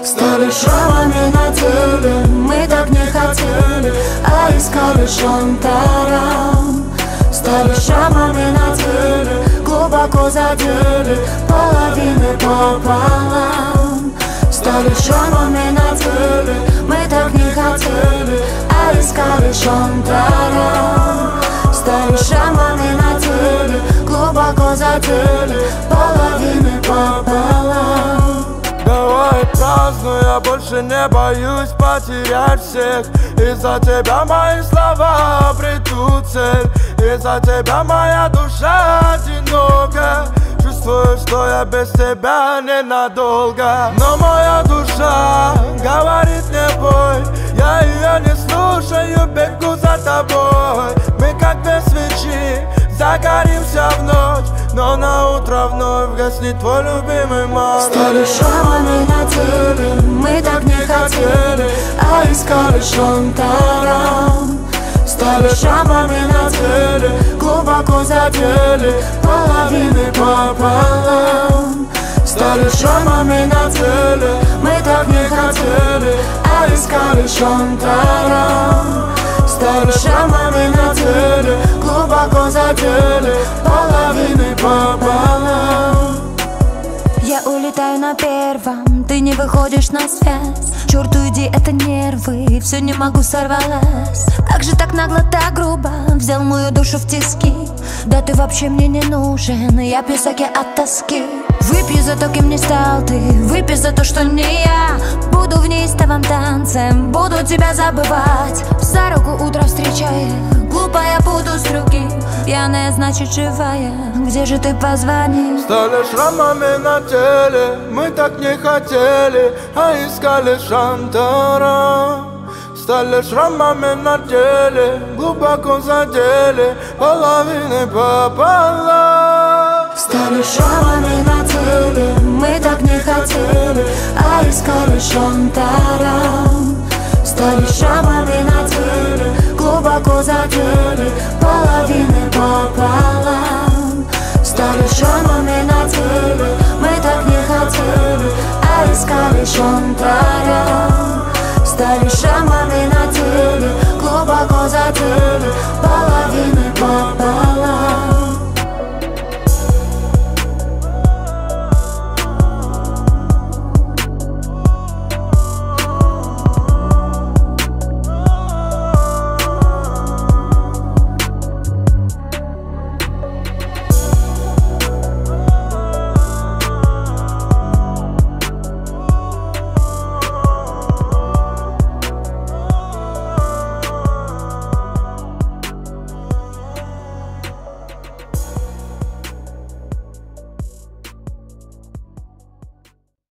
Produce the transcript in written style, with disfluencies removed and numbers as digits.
Стали шрамами на теле, мы так не хотели, а искали шантарам. Стали шрамами на теле, глубоко задели, половины пополам. Стали шрамами на теле, мы так не хотели, а искали шантарам. Стали шрамами на теле, глубоко задели, половины пополам. Давай празднуй, я больше не боюсь потерять всех. Из-за тебя мои слова обретут цель. Из-за тебя моя душа одинока. Чувствую, что я без тебя ненадолго. Но моя душа говорит не бой. Я ее не слушаю, бегу за тобой. Мы как две свечи, загоримся в ночь, но на утро вновь гаснет твой любимый мороз. Стали шрамами на теле, мы так не хотели, а искали шантарам. Стали шрамами на теле, глубоко задели, половины пополам. Стали шрамами на теле, мы так не хотели, а искали шантарам. Стали шрамами на теле, глубоко задели, половины пополам. Я улетаю на первом, ты не выходишь на связь. Черт уйди, это нервы, все не могу, сорвалась. Как же так нагло, так грубо взял мою душу в тиски. Да ты вообще мне не нужен, я пью саке от тоски. Выпью за то, кем не стал ты, выпей за то, что не я. Буду в неистовом танце, буду тебя забывать. За руку утро встречая, глупая буду с руки. Пьяная, значит живая, где же ты, позвони. Стали шрамами на теле, мы так не хотели, а искали шантарам. Стали шрамами на теле, глубоко задели, половины пополам. Стали шрамами на теле, мы так не хотели, а искали шантарам. Стали шрамами на теле, глубоко задели, половины пополам. Стали шрамами на теле, мы так не хотели, а искали шантарам.